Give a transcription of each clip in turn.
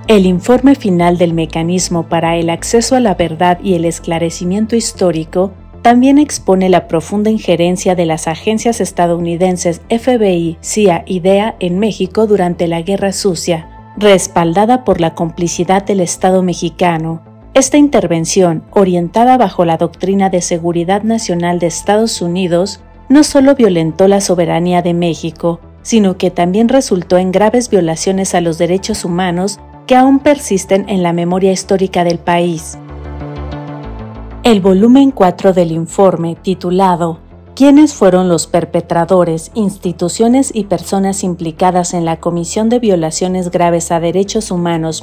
El informe final del Mecanismo para el Acceso a la Verdad y el Esclarecimiento Histórico también expone la profunda injerencia de las agencias estadounidenses FBI, CIA y DEA en México durante la Guerra Sucia, respaldada por la complicidad del Estado mexicano. Esta intervención, orientada bajo la doctrina de seguridad nacional de Estados Unidos, no solo violentó la soberanía de México, sino que también resultó en graves violaciones a los derechos humanos que aún persisten en la memoria histórica del país. El volumen 4 del informe, titulado ¿Quiénes fueron los perpetradores, instituciones y personas implicadas en la Comisión de Violaciones Graves a Derechos Humanos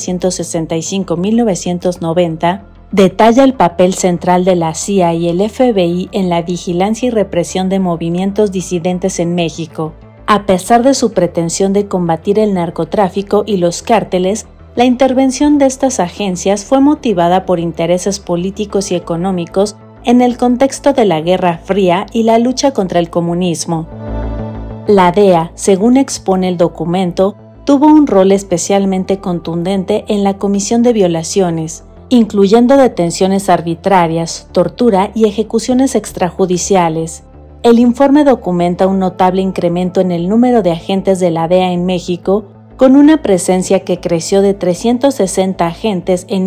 1965-1990?, detalla el papel central de la CIA y el FBI en la vigilancia y represión de movimientos disidentes en México. A pesar de su pretensión de combatir el narcotráfico y los cárteles, la intervención de estas agencias fue motivada por intereses políticos y económicos en el contexto de la Guerra Fría y la lucha contra el comunismo. La DEA, según expone el documento, tuvo un rol especialmente contundente en la comisión de violaciones, incluyendo detenciones arbitrarias, tortura y ejecuciones extrajudiciales. El informe documenta un notable incremento en el número de agentes de la DEA en México, con una presencia que creció de 360 agentes en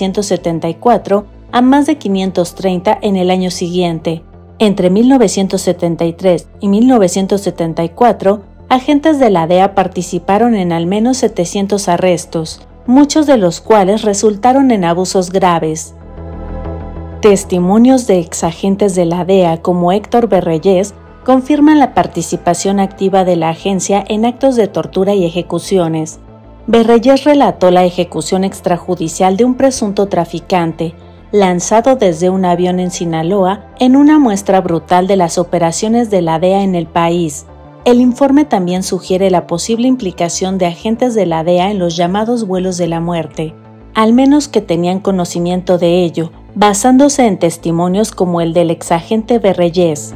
1974 a más de 530 en el año siguiente. Entre 1973 y 1974, agentes de la DEA participaron en al menos 700 arrestos, muchos de los cuales resultaron en abusos graves. Testimonios de exagentes de la DEA como Héctor Berreyes confirman la participación activa de la agencia en actos de tortura y ejecuciones. Berreyes relató la ejecución extrajudicial de un presunto traficante, lanzado desde un avión en Sinaloa, en una muestra brutal de las operaciones de la DEA en el país. El informe también sugiere la posible implicación de agentes de la DEA en los llamados vuelos de la muerte, al menos que tenían conocimiento de ello, basándose en testimonios como el del exagente Berreyes.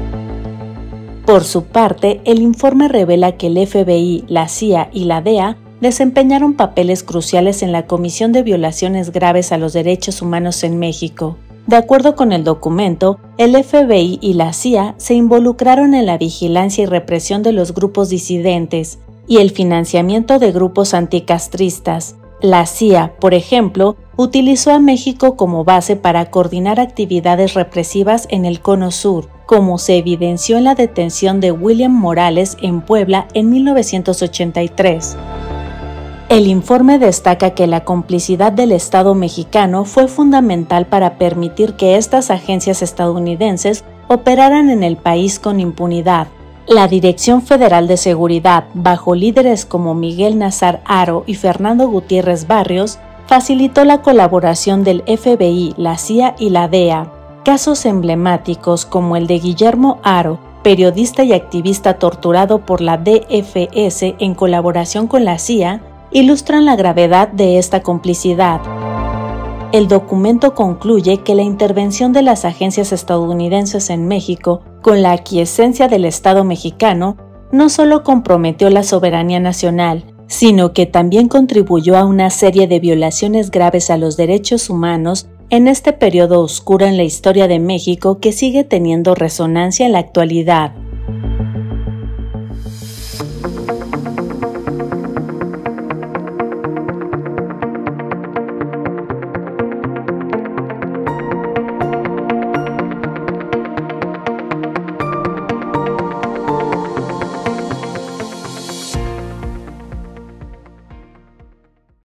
Por su parte, el informe revela que el FBI, la CIA y la DEA desempeñaron papeles cruciales en la comisión de violaciones graves a los derechos humanos en México. De acuerdo con el documento, el FBI y la CIA se involucraron en la vigilancia y represión de los grupos disidentes y el financiamiento de grupos anticastristas. La CIA, por ejemplo, utilizó a México como base para coordinar actividades represivas en el Cono Sur, como se evidenció en la detención de William Morales en Puebla en 1983. El informe destaca que la complicidad del Estado mexicano fue fundamental para permitir que estas agencias estadounidenses operaran en el país con impunidad. La Dirección Federal de Seguridad, bajo líderes como Miguel Nazar Haro y Fernando Gutiérrez Barrios, facilitó la colaboración del FBI, la CIA y la DEA. Casos emblemáticos como el de Guillermo Haro, periodista y activista torturado por la DFS en colaboración con la CIA, ilustran la gravedad de esta complicidad. El documento concluye que la intervención de las agencias estadounidenses en México, con la aquiescencia del Estado mexicano, no solo comprometió la soberanía nacional, sino que también contribuyó a una serie de violaciones graves a los derechos humanos en este periodo oscuro en la historia de México que sigue teniendo resonancia en la actualidad.